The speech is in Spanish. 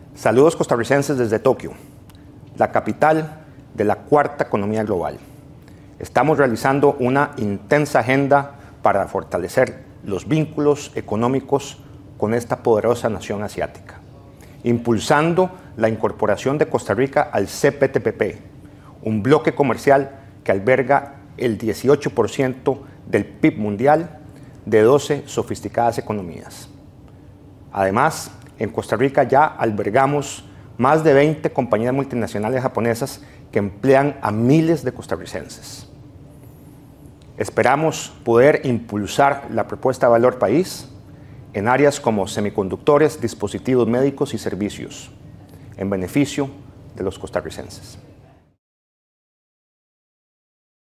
Saludos costarricenses desde Tokio, la capital de la cuarta economía global. Estamos realizando una intensa agenda para fortalecer los vínculos económicos con esta poderosa nación asiática, impulsando la incorporación de Costa Rica al CPTPP, un bloque comercial que alberga el 18% del PIB mundial de 12 sofisticadas economías. Además, en Costa Rica ya albergamos más de 20 compañías multinacionales japonesas que emplean a miles de costarricenses. Esperamos poder impulsar la propuesta de valor país en áreas como semiconductores, dispositivos médicos y servicios, en beneficio de los costarricenses.